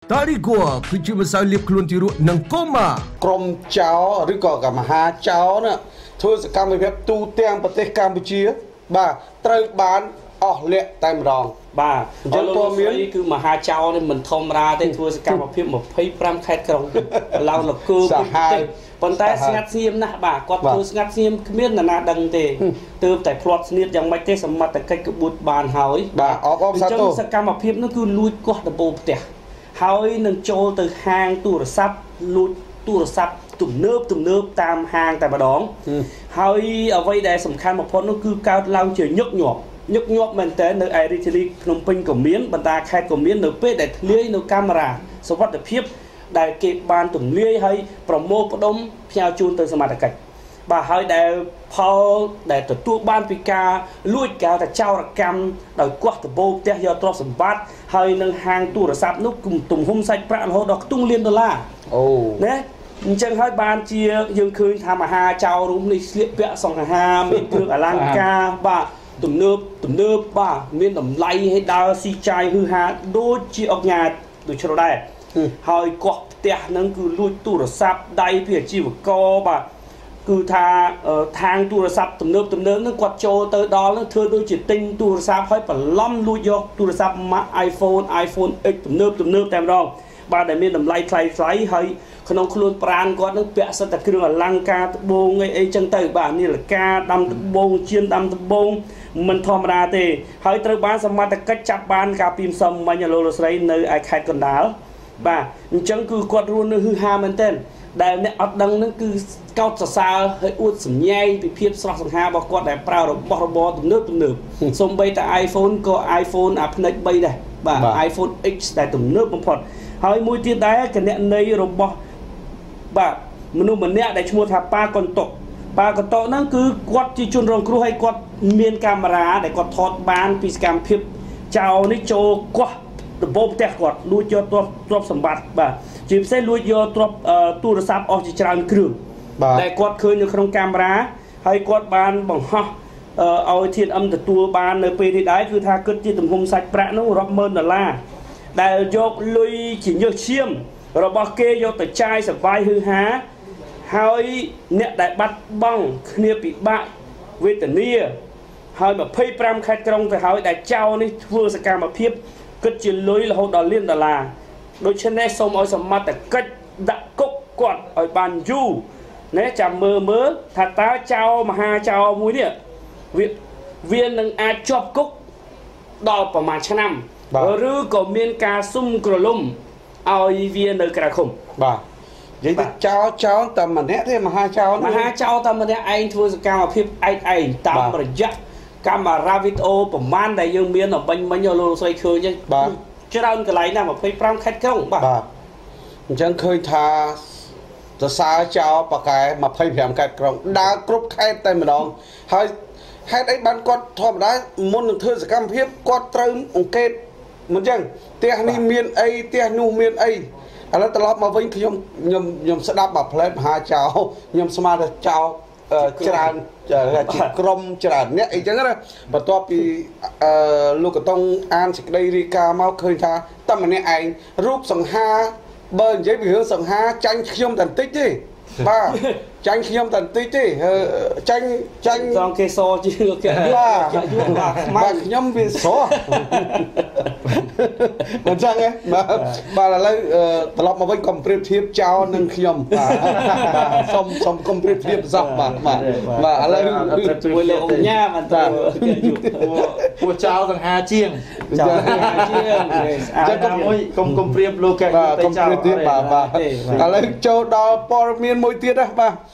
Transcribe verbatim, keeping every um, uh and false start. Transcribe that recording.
Tadi gua kerja masalah keluar tiru nang koma. Krom cháo ឬក៏កម្មាចៅណាធ្វើសកម្មភាពទូទាំងប្រទេសកម្ពុជាបាទត្រូវបានអស់លក្ខតែម្ដងបាទអញ្ចឹងព័ត៌មានគឺមហាចៅនេះមិនធម្មតាទេធ្វើសកម្មភាព25ខេត្តក្រុងឡើងលកូពិទេប៉ុន្តែស្ងាត់ស្ងៀមណាស់បាទគាត់ធ្វើស្ងាត់ស្ងៀមគ្មាននរណាដឹងទេទើបតែផ្្លាត់ស្នៀតយ៉ាងម៉េចទេសមត្ថកិច្ចក្បួនបានហើយបាទអបអបសាទរអញ្ចឹងសកម្មភាពនោះគឺលួចកោះដំបូលផ្ទះហើយនឹងចូលទៅហាងទូរស័ព្ទលួចទូរស័ព្ទទំនើបទំនើបតាមហាងតែម្ដងហើយអ្វីដែលសំខាន់បំផុតនោះគឺកើតឡើងជាញឹកញាប់ញឹកញាប់មែនតើនៅឯរាជធានីភ្នំពេញក៏មានបណ្ដាខេត្តក៏មាននៅពេលដែលធ្លាយនៅកាមេរ៉ាសុវត្ថិភាពដែលគេបានទម្លាយហើយប្រមូលផ្ដុំផ្ញើជូនទៅសមត្ថកិច្ចបាទហើយដែលផលដែលទទួលបានពីការលួចកៅថាចោរកម្មដោយកោះដំបូលផ្ទះយកទ្រព្យសម្បត្តិហើយនឹងហាងទូរស័ព្ទនោះទំហំសាច់ប្រាក់រហូតដល់ខ្ទង់លានដុល្លារអូណាអញ្ចឹងហើយបានជាយើងឃើញថាមហាចៅរូបនេះស្លៀកពាក់សង្ហាមានគ្រឿងអលង្ការបាទទំនើបទំនើបបាទមានតម្លៃឲ្យដើរស៊ីចាយហឺហាដូចជាអុកញ៉ាដូចជ្រុលដែរហើយកោះផ្ទះហ្នឹងគឺលួចទូរស័ព្ទដៃពីអាជីវករបាទគឺថាທາງទូរស័ព្ទទំនើបទំនើបហ្នឹងគាត់ចូលទៅដល់ហ្នឹងធ្វើដូចជាទិញទូរស័ព្ទហើយបន្លំលួចយកទូរស័ព្ទ iPhone iPhone X ទំនើបទំនើបតែម្ដងបាទដែលមានតម្លៃថ្លៃថ្លៃហើយក្នុងខ្លួនប្រាណគាត់នឹងពាក់សិតតែគ្រឿងអលង្ការត្បូងអីអីចឹងទៅបាទនាឡិកាដាំត្បូងជៀនដាំត្បូងមិនធម្មតាទេហើយត្រូវបានសមត្ថកិច្ចចាប់បានកាលពីម្សិលមិញលោកលោកស្រីនៅឯខេត្តកណ្ដាលបាទអញ្ចឹងគឺគាត់រស់នៅហឺហាមែនទែនដែលអ្នកអត់ដឹងនឹងគឺកោតសរសើរហើយអួតសម្ញែងពីភាពស្រស់សង្ហារបស់គាត់ដែលប្រើរបស់របរទំនើបទំនើបសូម្បីតែ iPhone ក៏ iPhone អាផ្នែកបីដែរបាទ iPhone X ដែលទំនើបបំផុតហើយមួយទៀតដែរគណនីរបស់បាទមនុស្សម្នាក់ដែលឈ្មោះថាប៉ាកុនតុកប៉ាកុនតុកហ្នឹងគឺគាត់ជាជនរងគ្រោះហើយគាត់មានកាមេរ៉ាដែលគាត់ថតបានពីសកម្មភាពចៅនេះចូលកោះដំបូលផ្ទះគាត់លួចយកទ្រព្យទ្រព្យសម្បត្តិបាទជាពិសេសលួចយកទ្រព្យទូរស័ព្ទអស់ជាច្រើនគ្រឿងដែលគាត់ឃើញនៅក្នុងកាមេរ៉ាហើយគាត់បានបង្ហោះឲ្យធានអឹមទទួលបាននៅពេលនេះដែរគឺថាគិតជាទំហំសាច់ប្រាក់នោះរាប់ម៉ឺនដុល្លារដែលយកលុយជាញើសឈាមរបស់គេយកទៅចាយសបាយហឺហាហើយអ្នកដែលបាត់បង់គ្នាពិបាកវេទនាហើយ25ខេត្តក្រុងទៅហើយដែលចៅនេះធ្វើសកម្មភាពគិតជាលុយរហូតដល់លានដុល្លារដូច្នេះសូមឲ្យសមត្ថកិច្ចដាក់គុកគាត់ឲ្យបានយូរណាចាំមើលមើលថាតើចៅមហាចៅមួយនេះវាវានឹងអាចជាប់គុកដល់ប្រហែលឆ្នាំឬក៏មានការសុំក្រឡុំឲ្យវានៅក្រៅឃុំបាទនិយាយទៅចោលចោលតែម្នាក់ទេមហាចោលមហាចោលតែម្នាក់ឯងធ្វើសកម្មភាពឯកឯងតាមរយៈកាមេរ៉ាវីដេអូប្រមាណដែលយើងមានអំបញ្ញមិញលោកលោកស្រីឃើញហ្នឹងបាទច្រើនកន្លែងណា25ខេត្តក្រុងបាទបាទអញ្ចឹងឃើញថាសរសើរចោលប៉ាកែ25ខេត្តក្រុងដើរគ្រប់ខេត្តតែម្ដងហើយហេតុអីបានគាត់ធម្មតាមុននឹងធ្វើសកម្មភាពគាត់ត្រូវអង្កេតមិនចឹងផ្ទះនេះមានអីផ្ទះនោះមានអីឥឡូវត្រឡប់មកវិញខ្ញុំខ្ញុំខ្ញុំស្ដាប់មកផ្លែមហាចៅខ្ញុំស្មានថាចៅច្រើនជាក្រុមច្រើនអ្នកអីចឹងណាបន្ទាប់ពីអឺលោកកតុងអានសេចក្តីរាយការណ៍មកឃើញថាតែម្នាក់ឯងរូបសង្ហាបើនិយាយពីរឿងសង្ហាចាញ់ខ្ញុំតែបន្តិចទេបាទចាញ់ខ្ញុំតែបន្តិចទេចាញ់ចាញ់សងគេសជាគេបាទបាទខ្ញុំវាស្រស់មិនចឹងទេបាទបាទឥឡូវត្រឡប់មកវិញកុំប្រៀបធៀបចោលនឹងខ្ញុំបាទសុំសុំកុំប្រៀបធៀបសោះបាទបាទបាទឥឡូវមួយលោកញ៉ាមិនទៅពួកចោលសង្ហាជាងចោលសង្ហាជាងចឹងកុំមួយកុំកុំប្រៀបលោកកែទៅចោលបាទបាទឥឡូវចូលដល់ព័ត៌មានមួយទៀតណាបាទ